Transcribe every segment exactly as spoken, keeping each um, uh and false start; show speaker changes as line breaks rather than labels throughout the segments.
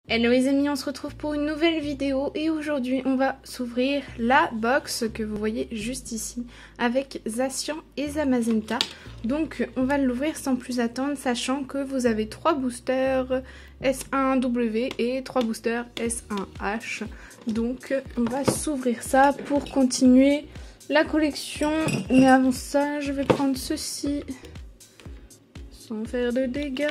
Hello les amis, on se retrouve pour une nouvelle vidéo et aujourd'hui on va s'ouvrir la box que vous voyez juste ici avec Zacian et Zamazenta. Donc on va l'ouvrir sans plus attendre, sachant que vous avez trois boosters S un W et trois boosters S un H. Donc on va s'ouvrir ça pour continuer la collection. Mais avant ça, je vais prendre ceci sans faire de dégâts.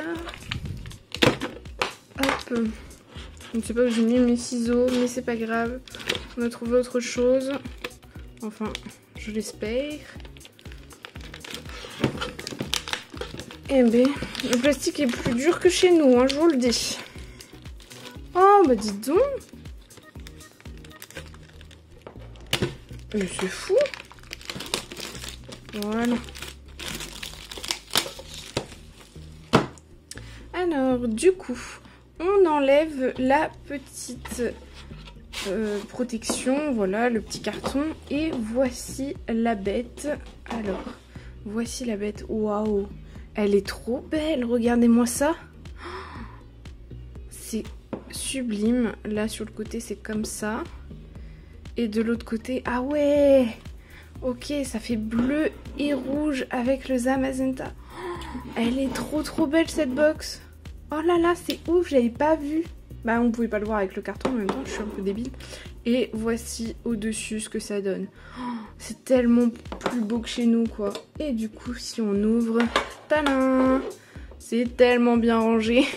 Hop. Je ne sais pas où j'ai mis mes ciseaux, mais c'est pas grave. On a trouvé autre chose. Enfin, je l'espère. Eh ben, le plastique est plus dur que chez nous, hein, je vous le dis. Oh, bah dis donc. Mais c'est fou. Voilà. Alors, du coup... on enlève la petite euh, protection, voilà le petit carton et voici la bête. Alors, voici la bête, waouh, elle est trop belle, regardez-moi ça. C'est sublime, là sur le côté c'est comme ça et de l'autre côté, ah ouais, ok, ça fait bleu et rouge avec le Zamazenta. Elle est trop trop belle cette box. Oh là là, c'est ouf, j'avais pas vu. Bah, on pouvait pas le voir avec le carton en même temps, je suis un peu débile. Et voici au-dessus ce que ça donne. Oh, c'est tellement plus beau que chez nous, quoi. Et du coup, si on ouvre, tadam, c'est tellement bien rangé.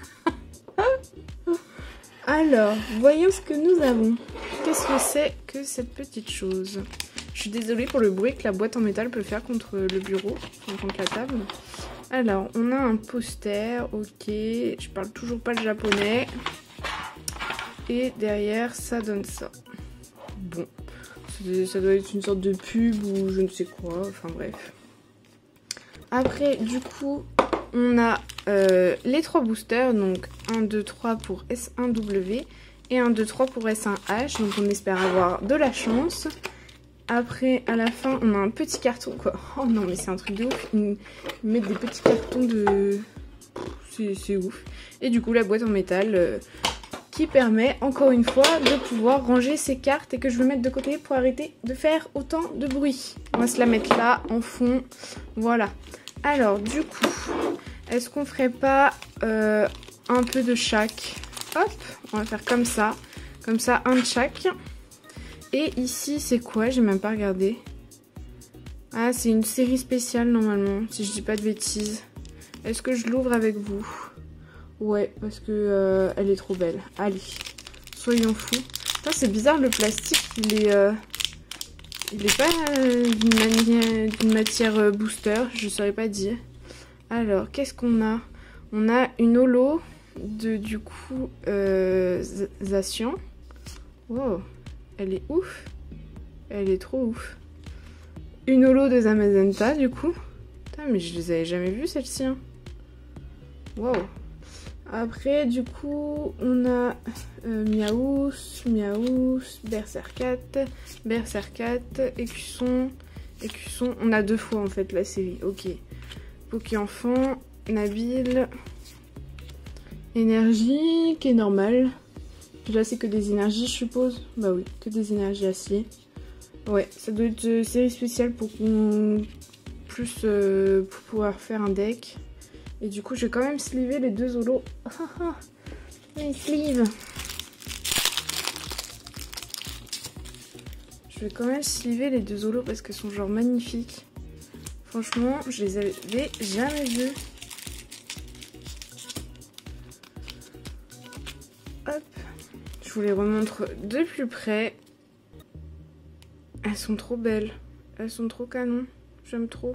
Alors, voyons ce que nous avons. Qu'est-ce que c'est que cette petite chose? Je suis désolée pour le bruit que la boîte en métal peut faire contre le bureau, enfin, contre la table. Alors, on a un poster, ok, je parle toujours pas le japonais. Et derrière, ça donne ça. Bon, ça doit être une sorte de pub ou je ne sais quoi, enfin bref. Après, du coup, on a euh, les trois boosters, donc un, deux, trois pour S un W et un, deux, trois pour S un H. Donc on espère avoir de la chance. Après, à la fin, on a un petit carton, quoi. Oh non, mais c'est un truc de ouf. Ils mettent des petits cartons de... C'est ouf. Et du coup, la boîte en métal euh, qui permet, encore une fois, de pouvoir ranger ces cartes et que je vais mettre de côté pour arrêter de faire autant de bruit. On va se la mettre là, en fond. Voilà. Alors, du coup, est-ce qu'on ferait pas euh, un peu de chaque? Hop, on va faire comme ça. Comme ça, un de chaque. Et ici, c'est quoi? J'ai même pas regardé. Ah, c'est une série spéciale normalement, si je dis pas de bêtises. Est-ce que je l'ouvre avec vous? Ouais, parce que euh, elle est trop belle. Allez, soyons fous. C'est bizarre, le plastique, il est, euh, il est pas euh, d'une matière euh, booster, je saurais pas dire. Alors, qu'est-ce qu'on a? On a une holo de du coup euh, Zacian. Wow. Elle est ouf. Elle est trop ouf. Une holo de Zamazenta, du coup. Putain, mais je les avais jamais vues, celles-ci. Hein. Wow. Après, du coup, on a euh, Miaous, Miaous, Berserkat, Berserkat, Écusson, Écusson. On a deux fois, en fait, la série. Ok. Poké Enfant, Nabil, Énergie, qui est normale. Là, c'est que des énergies, je suppose. Bah oui, que des énergies acier. Ouais, ça doit être une série spéciale pour qu'on plus euh, pour pouvoir faire un deck. Et du coup, je vais quand même sliver les deux holos. Les sleeves. Je vais quand même sliver les deux holos parce qu'elles sont genre magnifiques. Franchement, je les avais jamais vues. Hop. Je vous les remontre de plus près. Elles sont trop belles. Elles sont trop canon. J'aime trop.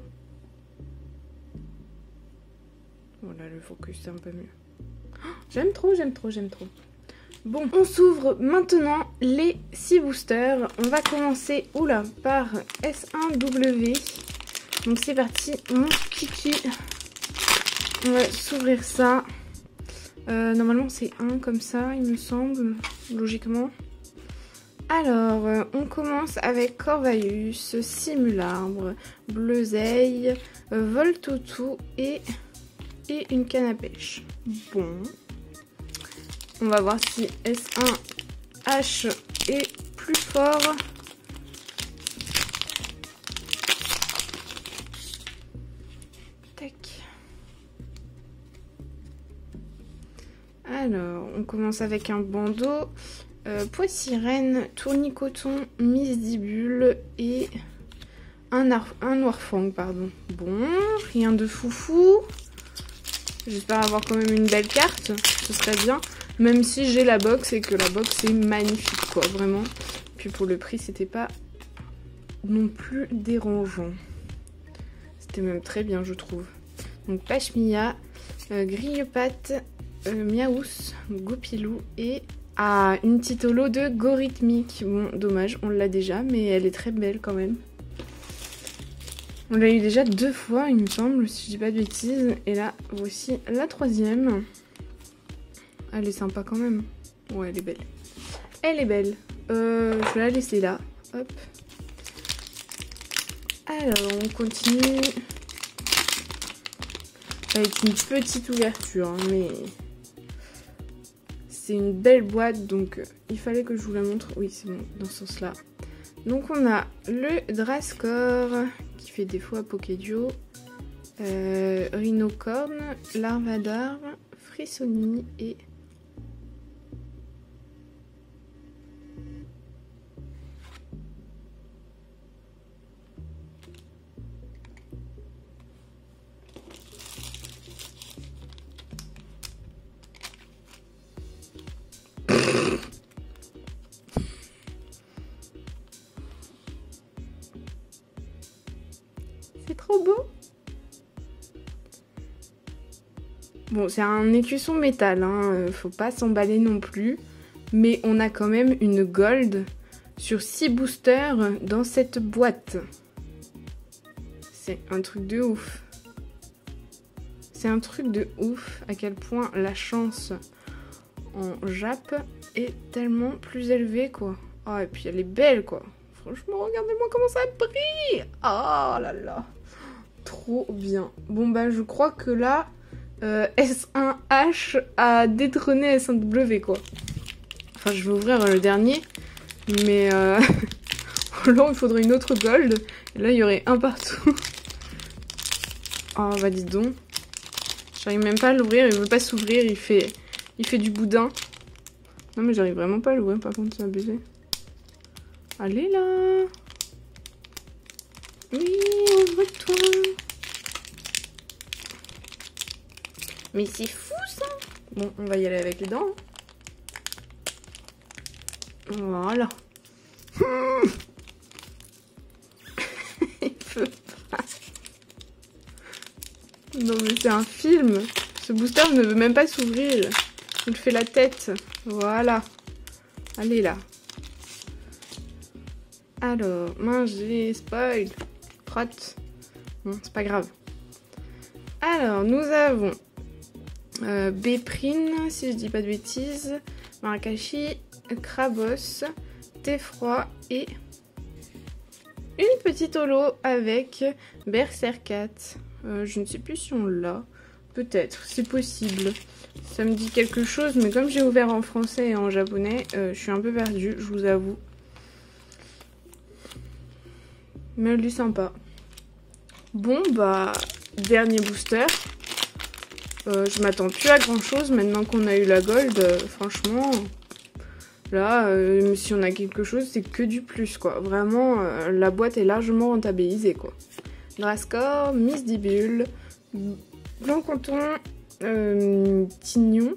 Voilà, le focus c'est un peu mieux. Oh, j'aime trop, j'aime trop, j'aime trop. Bon, on s'ouvre maintenant les six boosters. On va commencer, oula, par S un W. Donc c'est parti, mon kiki. On va s'ouvrir ça. Euh, normalement c'est un comme ça, il me semble, logiquement. Alors, euh, on commence avec Corvaeus, Simularbre, Bleuzeille, euh, Voltoutou et, et une canne à pêche. Bon. On va voir si S un H est plus fort. Tac. Alors, on commence avec un bandeau. Euh, Poids sirène, tournicoton, misdibule et un, un noir fang, pardon. Bon, rien de foufou. J'espère avoir quand même une belle carte, ce serait bien. Même si j'ai la box et que la box est magnifique, quoi, vraiment. Puis pour le prix, c'était pas non plus dérangeant. C'était même très bien, je trouve. Donc Pashmia, euh, Grille-Patte, euh, Miaous, Gopilou et... Ah, une petite holo de Gorhythmic. Bon, dommage, on l'a déjà, mais elle est très belle quand même. On l'a eu déjà deux fois, il me semble, si je dis pas de bêtises. Et là, voici la troisième. Elle est sympa quand même. Ouais, elle est belle. Elle est belle. Euh, je vais la laisser là. Hop. Alors, on continue. Avec une petite ouverture, hein, mais... C'est une belle boîte, donc euh, il fallait que je vous la montre. Oui, c'est bon, dans ce sens-là. Donc on a le Drascore, qui fait défaut à Pokédio. Euh, Rhinocorn, Larvadar, Frissoni et... C'est trop beau. Bon, c'est un écusson métal, hein. Faut pas s'emballer non plus. Mais on a quand même une gold sur six boosters dans cette boîte. C'est un truc de ouf. C'est un truc de ouf à quel point la chance en Jap est tellement plus élevée, quoi. Ah, oh, et puis elle est belle, quoi. Franchement, regardez-moi comment ça brille. Oh là là. Trop bien. Bon, bah, je crois que là, euh, S un H a détrôné S un W, quoi. Enfin, je vais ouvrir le dernier. Mais euh... là, il faudrait une autre gold. Et là, il y aurait un partout. Oh, bah, dis donc. J'arrive même pas à l'ouvrir. Il veut pas s'ouvrir. Il fait... il fait du boudin. Non, mais j'arrive vraiment pas à l'ouvrir, par contre, c'est abusé. Allez là. Oui, ouvre-toi. Mais c'est fou ça. Bon, on va y aller avec les dents. Voilà. Il peut pas. Non mais c'est un film. Ce booster ne veut même pas s'ouvrir. Il fait la tête. Voilà. Allez là. Alors, mince, j'ai spoil. Crotte. Bon, c'est pas grave. Alors, nous avons euh, Béprine, si je dis pas de bêtises, Marakashi, Krabos, Teffroi et une petite holo avec Berserkat. Euh, je ne sais plus si on l'a. Peut-être, c'est possible. Ça me dit quelque chose, mais comme j'ai ouvert en français et en japonais, euh, je suis un peu perdue, je vous avoue. Mais elle est sympa. Bon, bah, dernier booster. Euh, je m'attends plus à grand chose maintenant qu'on a eu la gold. Euh, franchement, là, euh, si on a quelque chose, c'est que du plus, quoi. Vraiment, euh, la boîte est largement rentabilisée, quoi. Drascore, Misdibule, Blancconton, euh, Tignon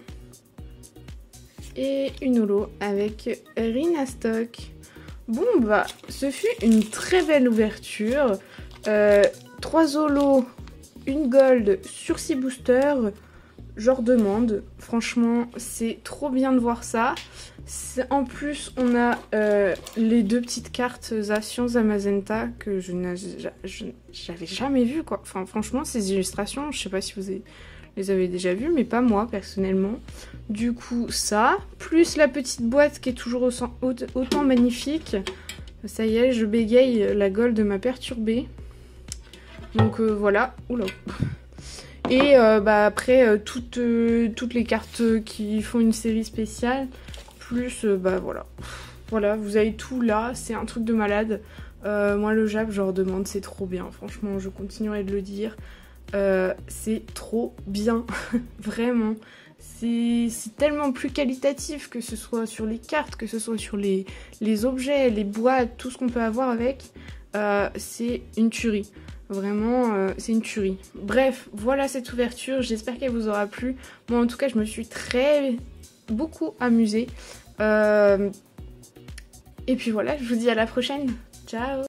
et une holo avec Rhinastock. Bon, bah, ce fut une très belle ouverture. Euh, trois holos, une gold sur six boosters. Genre demande. Franchement, c'est trop bien de voir ça. En plus, on a euh, les deux petites cartes Zacian Zamazenta que je n'avais jamais vues, quoi. Enfin, franchement, ces illustrations, je sais pas si vous avez, les avez déjà vues, mais pas moi, personnellement. Du coup, ça, plus la petite boîte qui est toujours autant, autant magnifique. Ça y est, je bégaye, la gold m'a perturbée. Donc euh, voilà. Oula. Et euh, bah, après, euh, toutes, euh, toutes les cartes qui font une série spéciale, plus, euh, bah voilà. Voilà, vous avez tout là, c'est un truc de malade. Euh, moi, le Jap, je leur demande, c'est trop bien. Franchement, je continuerai de le dire. Euh, c'est trop bien, vraiment. C'est tellement plus qualitatif, que ce soit sur les cartes, que ce soit sur les, les objets, les boîtes, tout ce qu'on peut avoir avec. Euh, c'est une tuerie. Vraiment, euh, c'est une tuerie. Bref, voilà cette ouverture. J'espère qu'elle vous aura plu. Moi, en tout cas, je me suis très beaucoup amusée. Euh... Et puis voilà, je vous dis à la prochaine. Ciao!